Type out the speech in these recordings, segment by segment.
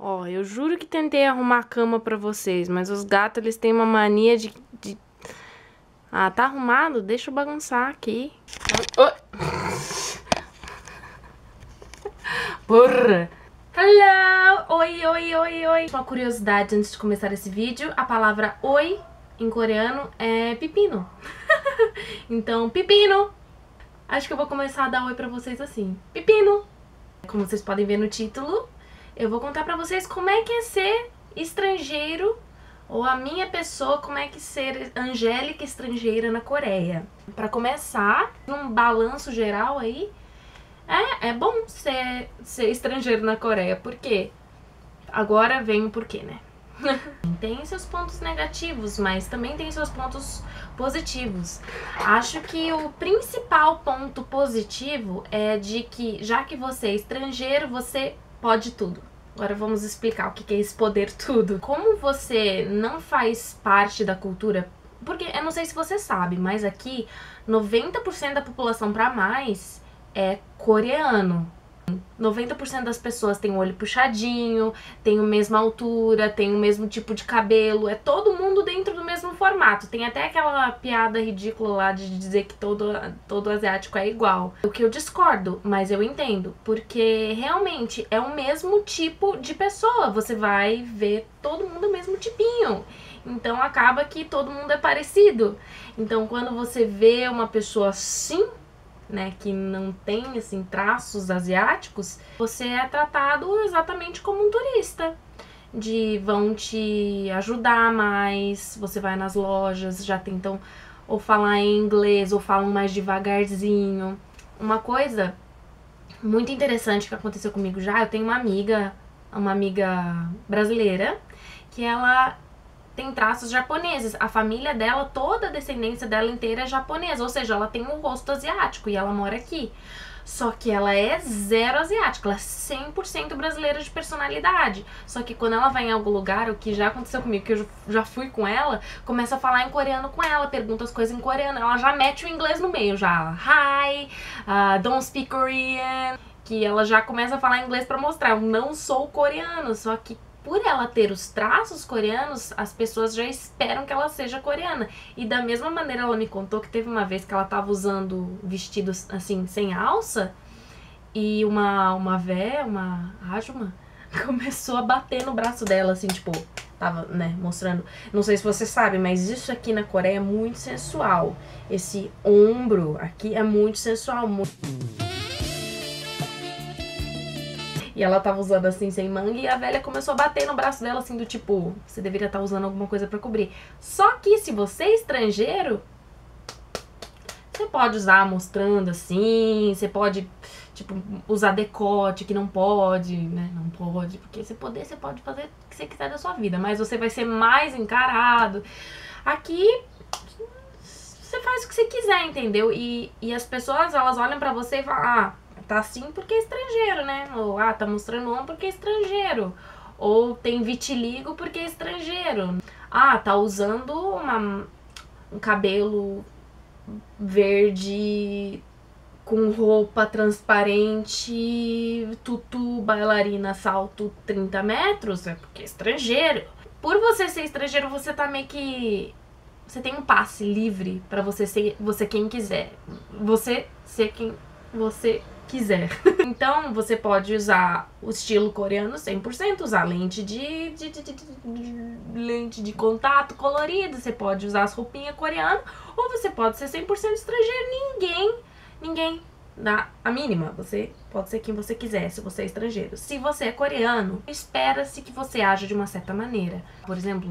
Ó, eu juro que tentei arrumar a cama pra vocês, mas os gatos, eles têm uma mania de... Ah, tá arrumado? Deixa eu bagunçar aqui. Porra! Hello! Oi, oi, oi, oi! Uma curiosidade antes de começar esse vídeo, a palavra oi em coreano é pepino. Então, pepino! Acho que eu vou começar a dar oi pra vocês assim. Pepino! Como vocês podem ver no título, eu vou contar pra vocês como é que é ser estrangeiro, ou a minha pessoa, como é que ser Angélica estrangeira na Coreia. Pra começar, num balanço geral aí, é bom ser estrangeiro na Coreia, por quê? Agora vem o porquê, né? Tem seus pontos negativos, mas também tem seus pontos positivos. Acho que o principal ponto positivo é de que, já que você é estrangeiro, você pode tudo. Agora vamos explicar o que é esse poder tudo. Como você não faz parte da cultura, porque eu não sei se você sabe, mas aqui 90% da população pra mais é coreano. 90% das pessoas tem o olho puxadinho, tem a mesma altura, tem o mesmo tipo de cabelo, é todo mundo dentro do mesmo formato. Tem até aquela piada ridícula lá de dizer que todo asiático é igual. O que eu discordo, mas eu entendo, porque realmente é o mesmo tipo de pessoa, você vai ver todo mundo o mesmo tipinho. Então acaba que todo mundo é parecido. Então quando você vê uma pessoa assim, né, que não tem, assim, traços asiáticos, você é tratado exatamente como um turista. Vão te ajudar mais, você vai nas lojas, já tentam ou falar em inglês ou falam mais devagarzinho. Uma coisa muito interessante que aconteceu comigo já, eu tenho uma amiga brasileira, que ela tem traços japoneses. A família dela, toda a descendência dela inteira é japonesa, ou seja, ela tem um rosto asiático e ela mora aqui. Só que ela é zero asiática, ela é 100% brasileira de personalidade. Só que quando ela vai em algum lugar, o que já aconteceu comigo, que eu já fui com ela, começa a falar em coreano com ela, pergunta as coisas em coreano, ela já mete o inglês no meio, já hi, don't speak Korean, que ela já começa a falar inglês pra mostrar, eu não sou coreano, só que por ela ter os traços coreanos, as pessoas já esperam que ela seja coreana. E da mesma maneira ela me contou que teve uma vez que ela tava usando vestidos assim, sem alça, e uma Ajuma, começou a bater no braço dela, assim, tipo, tava, né, mostrando. Não sei se você sabe, mas isso aqui na Coreia é muito sensual. Esse ombro aqui é muito sensual, E ela tava usando assim, sem manga, e a velha começou a bater no braço dela, assim, do tipo, você deveria estar usando alguma coisa pra cobrir. Só que se você é estrangeiro, você pode usar mostrando assim, você pode, tipo, usar decote, que não pode, né? Não pode, porque se poder, você pode fazer o que você quiser da sua vida, mas você vai ser mais encarado. Aqui, você faz o que você quiser, entendeu? E as pessoas, elas olham pra você e falam, ah, tá assim porque é estrangeiro, né? Ou, ah, tá mostrando ombro porque é estrangeiro. Ou tem vitiligo porque é estrangeiro. Ah, tá usando um cabelo verde com roupa transparente, tutu, bailarina, salto 30 metros, é porque é estrangeiro. Por você ser estrangeiro, você tá meio que... Você tem um passe livre pra você ser quem quiser. Você ser quem você quiser. Então, você pode usar o estilo coreano 100%, usar lente de contato colorido, você pode usar as roupinhas coreanas, ou você pode ser 100% estrangeiro, ninguém dá a mínima. Você pode ser quem você quiser, se você é estrangeiro. Se você é coreano, espera-se que você haja de uma certa maneira. Por exemplo,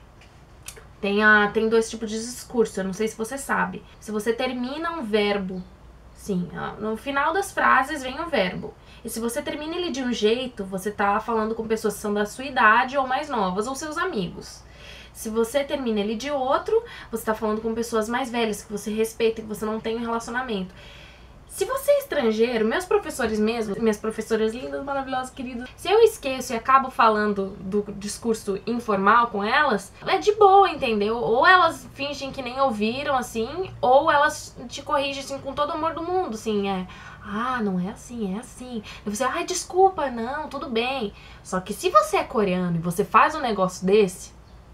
tem dois tipos de discurso, eu não sei se você sabe. Se você termina um verbo, sim, no final das frases vem o verbo. E se você termina ele de um jeito, você tá falando com pessoas que são da sua idade ou mais novas, ou seus amigos. Se você termina ele de outro, você tá falando com pessoas mais velhas, que você respeita, que você não tem um relacionamento. Se você é estrangeiro, meus professores mesmo, minhas professoras lindas, maravilhosas, queridas, se eu esqueço e acabo falando do discurso informal com elas, é de boa, entendeu? Ou elas fingem que nem ouviram, assim, ou elas te corrigem, assim, com todo o amor do mundo, assim, Ah, não é assim, é assim. E você, ai, desculpa, não, tudo bem. Só que se você é coreano e você faz um negócio desse,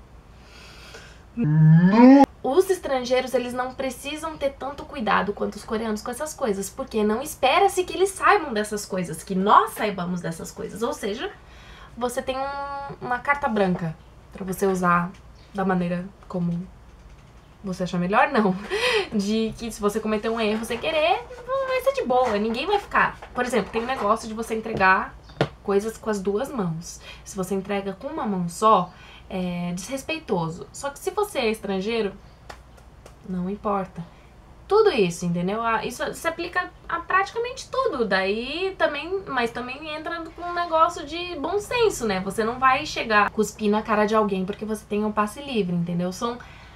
os estrangeiros, eles não precisam ter tanto cuidado quanto os coreanos com essas coisas, porque não espera-se que eles saibam dessas coisas, que nós saibamos dessas coisas. Ou seja, você tem uma carta branca pra você usar da maneira como você achar melhor, não. De que se você cometer um erro sem querer, vai ser de boa, ninguém vai ficar. Por exemplo, tem um negócio de você entregar coisas com as duas mãos. Se você entrega com uma mão só, é desrespeitoso. Só que se você é estrangeiro, não importa. Tudo isso, entendeu? Isso se aplica a praticamente tudo. Daí também, mas também entra com um negócio de bom senso, né? Você não vai chegar cuspir na cara de alguém porque você tem um passe livre, entendeu? São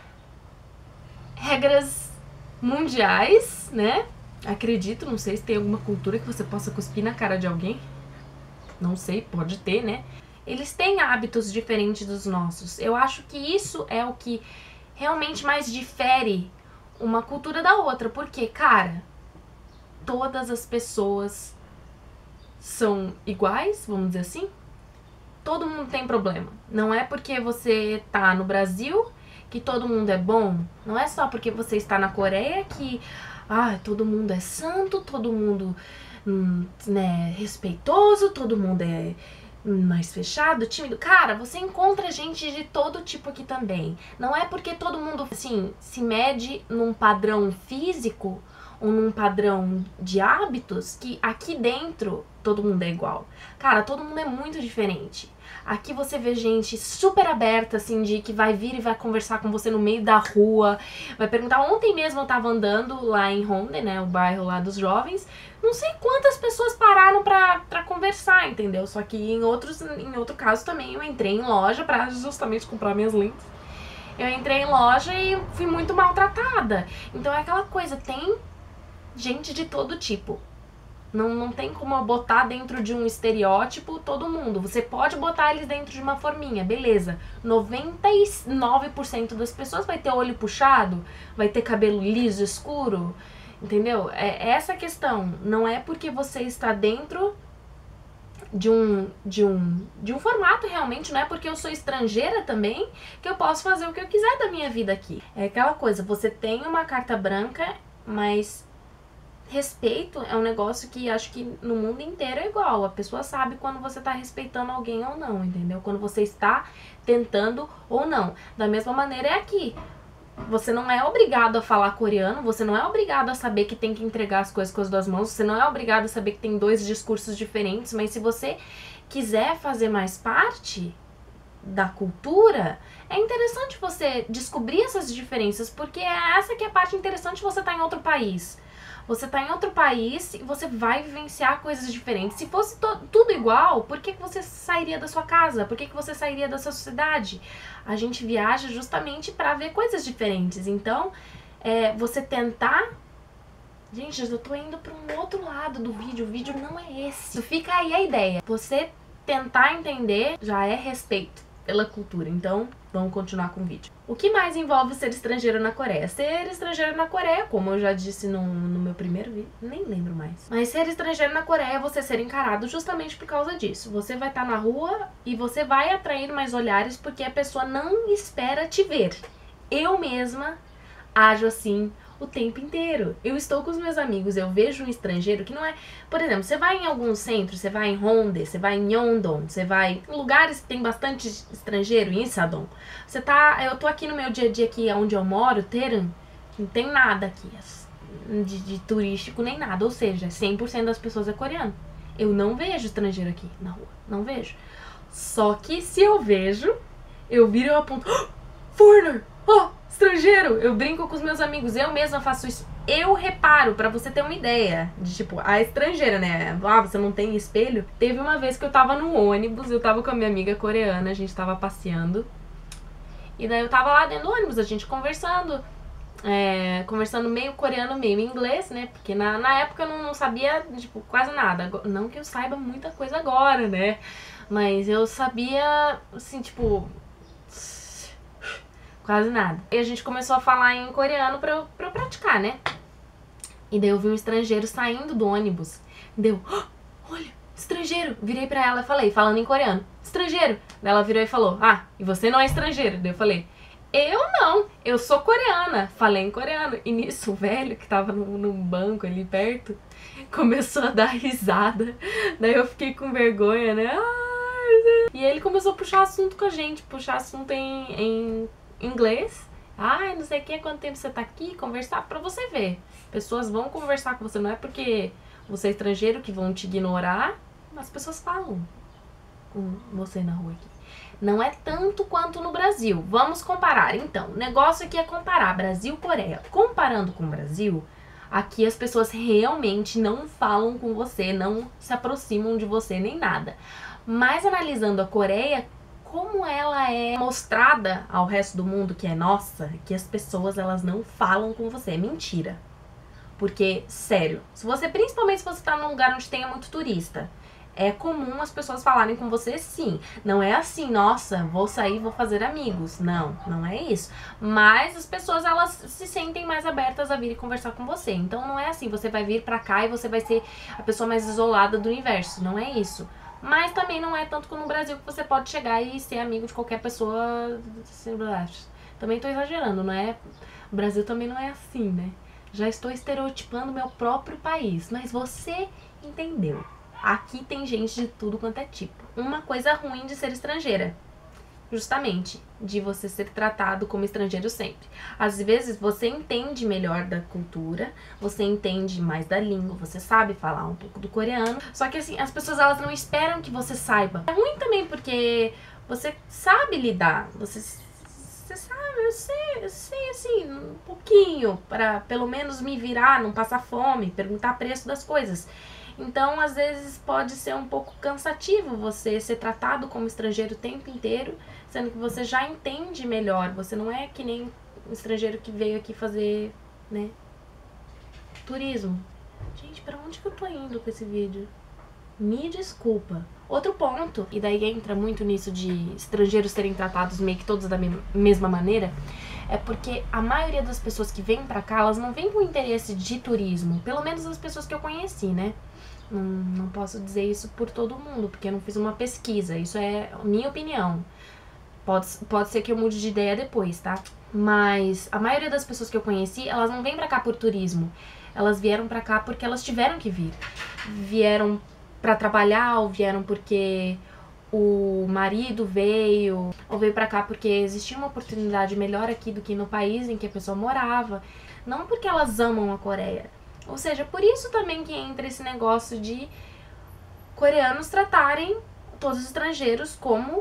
regras mundiais, né? Acredito, não sei se tem alguma cultura que você possa cuspir na cara de alguém. Não sei, pode ter, né? Eles têm hábitos diferentes dos nossos. Eu acho que isso é o que realmente mais difere uma cultura da outra. Porque, cara, todas as pessoas são iguais, vamos dizer assim. Todo mundo tem problema. Não é porque você tá no Brasil que todo mundo é bom. Não é só porque você está na Coreia que todo mundo é santo, todo mundo né, respeitoso, todo mundo é mais fechado, tímido. Cara, você encontra gente de todo tipo aqui também. Não é porque todo mundo, assim, se mede num padrão físico ou num padrão de hábitos que aqui dentro todo mundo é igual. Cara, todo mundo é muito diferente. Aqui você vê gente super aberta, assim, de que vai vir e vai conversar com você no meio da rua, vai perguntar. Ontem mesmo eu tava andando lá em Honda, né, o bairro lá dos jovens, não sei quantas pessoas pararam pra conversar, entendeu? Só que em outro caso também eu entrei em loja pra justamente comprar minhas lentes. Eu entrei em loja e fui muito maltratada. Então é aquela coisa, tem gente de todo tipo. Não tem como eu botar dentro de um estereótipo todo mundo. Você pode botar eles dentro de uma forminha, beleza. 99% das pessoas vai ter olho puxado, vai ter cabelo liso, escuro, entendeu? É essa a questão. Não é porque você está dentro de um formato realmente, não é porque eu sou estrangeira também que eu posso fazer o que eu quiser da minha vida aqui. É aquela coisa, você tem uma carta branca, mas respeito é um negócio que acho que no mundo inteiro é igual. A pessoa sabe quando você tá respeitando alguém ou não, entendeu? Quando você está tentando ou não. Da mesma maneira é aqui. Você não é obrigado a falar coreano, você não é obrigado a saber que tem que entregar as coisas com as duas mãos, você não é obrigado a saber que tem dois discursos diferentes, mas se você quiser fazer mais parte da cultura, é interessante você descobrir essas diferenças, porque é essa que é a parte interessante de você estar em outro país. Você tá em outro país e você vai vivenciar coisas diferentes. Se fosse tudo igual, por que você sairia da sua casa? Por que você sairia da sua cidade? A gente viaja justamente para ver coisas diferentes. Então, você tentar... Gente, eu tô indo para um outro lado do vídeo. O vídeo não é esse. Fica aí a ideia. Você tentar entender já é respeito pela cultura. Então, vamos continuar com o vídeo. O que mais envolve ser estrangeiro na Coreia? Ser estrangeiro na Coreia, como eu já disse no meu primeiro vídeo, nem lembro mais. Mas ser estrangeiro na Coreia é você ser encarado justamente por causa disso. Você vai estar na rua e você vai atrair mais olhares porque a pessoa não espera te ver. Eu mesma ajo assim o tempo inteiro. Eu estou com os meus amigos, eu vejo um estrangeiro que não é... Por exemplo, você vai em algum centro, você vai em Hongdae, você vai em Yeongdong, você vai em lugares que tem bastante estrangeiro, em Insadong. Eu tô aqui no meu dia a dia, aqui onde eu moro, Teran, não tem nada aqui de turístico nem nada, ou seja, 100% das pessoas é coreano. Eu não vejo estrangeiro aqui na rua, não vejo. Só que se eu vejo, eu viro e eu aponto, foreigner, estrangeiro, eu brinco com os meus amigos, eu mesma faço isso. Eu reparo, pra você ter uma ideia, de tipo, a estrangeira, né? Você não tem espelho? Teve uma vez que eu tava no ônibus, eu tava com a minha amiga coreana, a gente tava passeando. E daí eu tava lá dentro do ônibus, a gente conversando, conversando meio coreano, meio inglês, né? Porque na época eu não sabia, tipo, quase nada. Não que eu saiba muita coisa agora, né? Mas eu sabia, assim, tipo... quase nada. E a gente começou a falar em coreano pra eu praticar, né? E daí eu vi um estrangeiro saindo do ônibus. Deu, olha, estrangeiro. Virei pra ela e falei, falando em coreano, estrangeiro. Daí ela virou e falou, ah, e você não é estrangeiro. Daí eu falei, eu não, eu sou coreana. Falei em coreano. E nisso o velho que tava num banco ali perto começou a dar risada. Daí eu fiquei com vergonha, né? E ele começou a puxar assunto com a gente, puxar assunto em inglês. Não sei o que, quanto tempo você tá aqui, conversar pra você ver. Pessoas vão conversar com você, não é porque você é estrangeiro que vão te ignorar, as pessoas falam com você na rua aqui. Não é tanto quanto no Brasil. Vamos comparar. Então, o negócio aqui é comparar Brasil e Coreia. Comparando com o Brasil, aqui as pessoas realmente não falam com você, não se aproximam de você nem nada. Mas analisando a Coreia, como ela é mostrada ao resto do mundo, que é nossa, que as pessoas elas não falam com você. É mentira. Porque, sério, principalmente se você tá num lugar onde tenha muito turista, é comum as pessoas falarem com você sim. Não é assim, nossa, vou sair, vou fazer amigos. Não, não é isso. Mas as pessoas, elas se sentem mais abertas a vir e conversar com você. Então não é assim, você vai vir pra cá e você vai ser a pessoa mais isolada do universo. Não é isso. Mas também não é tanto como no Brasil que você pode chegar e ser amigo de qualquer pessoa. Também tô exagerando, não é? O Brasil também não é assim, né? Já estou estereotipando meu próprio país, mas você entendeu. Aqui tem gente de tudo quanto é tipo. Uma coisa ruim de ser estrangeira, justamente, de você ser tratado como estrangeiro sempre. Às vezes você entende melhor da cultura, você entende mais da língua, você sabe falar um pouco do coreano, só que assim, as pessoas elas não esperam que você saiba. É ruim também porque você sabe lidar, você sabe, eu sei assim, um pouquinho, para pelo menos me virar, não passar fome, perguntar preço das coisas. Então, às vezes, pode ser um pouco cansativo você ser tratado como estrangeiro o tempo inteiro, sendo que você já entende melhor. Você não é que nem um estrangeiro que veio aqui fazer, né, turismo. Gente, pra onde que eu tô indo com esse vídeo? Me desculpa. Outro ponto, e daí entra muito nisso de estrangeiros serem tratados meio que todos da mesma maneira, é porque a maioria das pessoas que vêm pra cá, elas não vêm com interesse de turismo. Pelo menos as pessoas que eu conheci, né? Não posso dizer isso por todo mundo, porque eu não fiz uma pesquisa. Isso é a minha opinião. Pode ser que eu mude de ideia depois, tá? Mas a maioria das pessoas que eu conheci, elas não vêm pra cá por turismo. Elas vieram pra cá porque elas tiveram que vir. Vieram pra trabalhar, ou vieram porque o marido veio, ou veio pra cá porque existia uma oportunidade melhor aqui do que no país em que a pessoa morava. Não porque elas amam a Coreia. Ou seja, por isso também que entra esse negócio de coreanos tratarem todos os estrangeiros como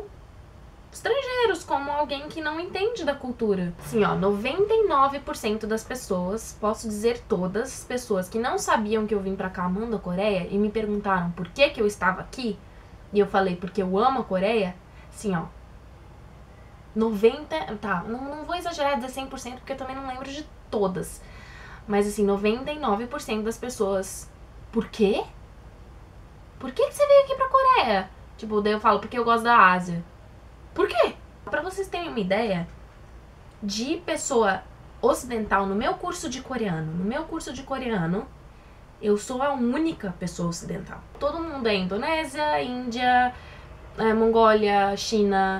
alguém que não entende da cultura. Assim, ó, 99% das pessoas, posso dizer todas as pessoas que não sabiam que eu vim pra cá amando a Coreia e me perguntaram por que eu estava aqui, e eu falei porque eu amo a Coreia, assim, ó, 90%, tá, não vou exagerar dizer 100% porque eu também não lembro de todas. Mas assim, 99% das pessoas, por quê? Por que você veio aqui pra Coreia? Tipo, daí eu falo, porque eu gosto da Ásia. Por quê? Pra vocês terem uma ideia, de pessoa ocidental no meu curso de coreano, eu sou a única pessoa ocidental. Todo mundo é Indonésia, Índia, Mongólia, China,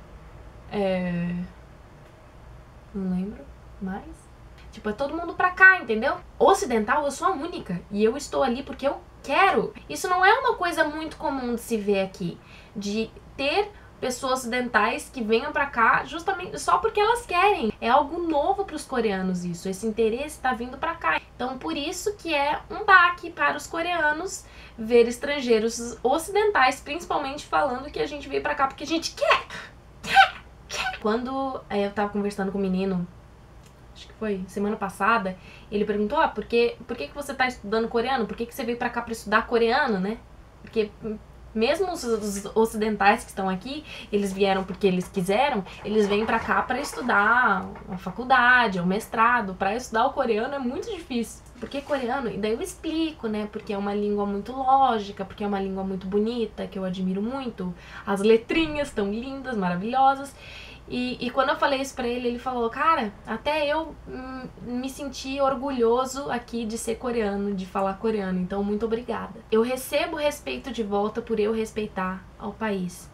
não lembro mais. Tipo, é todo mundo pra cá, entendeu? Ocidental, eu sou a única. E eu estou ali porque eu quero. Isso não é uma coisa muito comum de se ver aqui. De ter pessoas ocidentais que venham pra cá justamente só porque elas querem. É algo novo pros coreanos isso. Esse interesse tá vindo pra cá. Então, por isso que é um baque para os coreanos ver estrangeiros ocidentais, principalmente falando que a gente veio pra cá porque a gente quer. Quando eu tava conversando com um menino, acho que foi semana passada, ele perguntou, por que você tá estudando coreano? Por que você veio pra cá pra estudar coreano, né? Porque mesmo os ocidentais que estão aqui, eles vieram porque eles quiseram, eles vêm pra cá pra estudar uma faculdade, um mestrado. Pra estudar o coreano é muito difícil. Porque coreano, e daí eu explico, né? Porque é uma língua muito lógica, porque é uma língua muito bonita, que eu admiro muito. As letrinhas tão lindas, maravilhosas. E quando eu falei isso pra ele, ele falou, cara, até eu me senti orgulhoso aqui de ser coreano, de falar coreano, então muito obrigada. Eu recebo respeito de volta por eu respeitar ao país.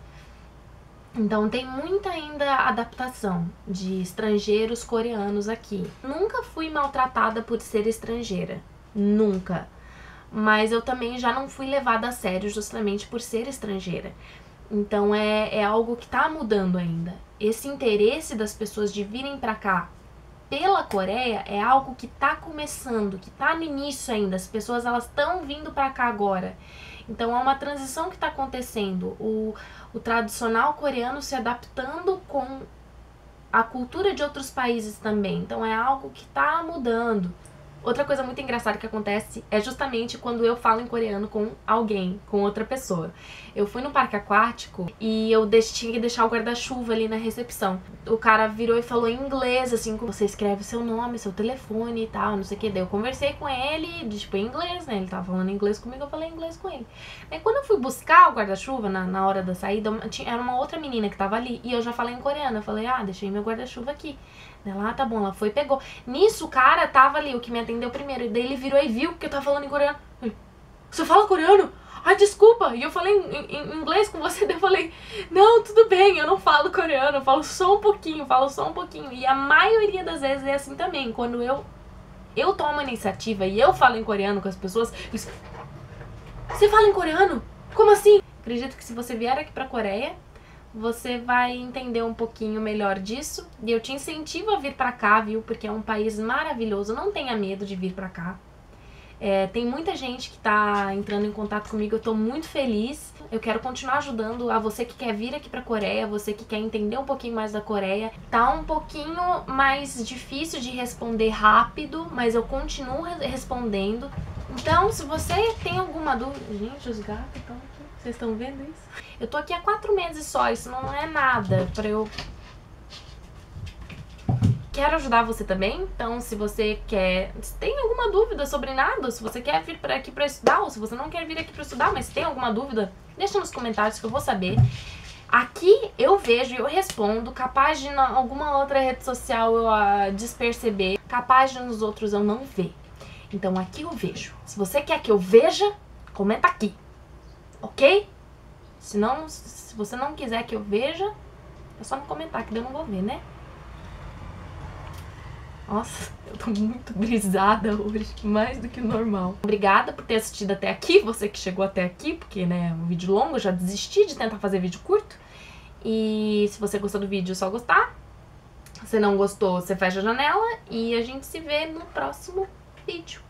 Então tem muita ainda adaptação de estrangeiros coreanos aqui. Nunca fui maltratada por ser estrangeira, nunca. Mas eu também já não fui levada a sério justamente por ser estrangeira. Então é algo que tá mudando ainda. Esse interesse das pessoas de virem pra cá pela Coreia é algo que tá começando, que tá no início ainda. As pessoas elas estão vindo pra cá agora. Então é uma transição que tá acontecendo. O tradicional coreano se adaptando com a cultura de outros países também. Então é algo que tá mudando. Outra coisa muito engraçada que acontece é justamente quando eu falo em coreano com alguém, com outra pessoa. Eu fui no parque aquático e eu tinha que deixar o guarda-chuva ali na recepção. O cara virou e falou em inglês, assim, como você escreve seu nome, seu telefone e tal, não sei o que. Daí eu conversei com ele, tipo, em inglês, né? Ele tava falando inglês comigo, eu falei inglês com ele. Aí quando eu fui buscar o guarda-chuva na hora da saída, era uma outra menina que tava ali e eu já falei em coreano. Eu falei, deixei meu guarda-chuva aqui. Ela, tá bom, ela foi e pegou. Nisso, o cara tava ali, o que me atendeu primeiro. E daí ele virou e viu que eu tava falando em coreano. Você fala coreano? Ai, desculpa. E eu falei em inglês com você. Daí eu falei, não, tudo bem, eu não falo coreano. Eu falo só um pouquinho, E a maioria das vezes é assim também. Quando eu tomo a iniciativa e eu falo em coreano com as pessoas, eles, você fala em coreano? Como assim? Acredito que se você vier aqui pra Coreia, você vai entender um pouquinho melhor disso. E eu te incentivo a vir pra cá, viu? Porque é um país maravilhoso. Não tenha medo de vir pra cá. Tem muita gente que tá entrando em contato comigo. Eu tô muito feliz. Eu quero continuar ajudando a você que quer vir aqui pra Coreia, você que quer entender um pouquinho mais da Coreia. Tá um pouquinho mais difícil de responder rápido, mas eu continuo respondendo. Então, se você tem alguma dúvida... Gente, os gatos estão aqui. Vocês estão vendo isso? Eu tô aqui há 4 meses só, isso não é nada pra eu... Quero ajudar você também, então se você tem alguma dúvida sobre nada, se você quer vir aqui pra estudar, ou se você não quer vir aqui pra estudar, mas tem alguma dúvida, deixa nos comentários que eu vou saber. Aqui eu vejo e eu respondo, capaz de alguma outra rede social eu desperceber, capaz de nos outros eu não ver. Então aqui eu vejo. Se você quer que eu veja, comenta aqui, ok? Se você não quiser que eu veja, é só me comentar que eu não vou ver, né? Nossa, eu tô muito brisada hoje, mais do que o normal. Obrigada por ter assistido até aqui, você que chegou até aqui, porque, né, é um vídeo longo, eu já desisti de tentar fazer vídeo curto. E se você gostou do vídeo, é só gostar. Se não gostou, você fecha a janela e a gente se vê no próximo vídeo.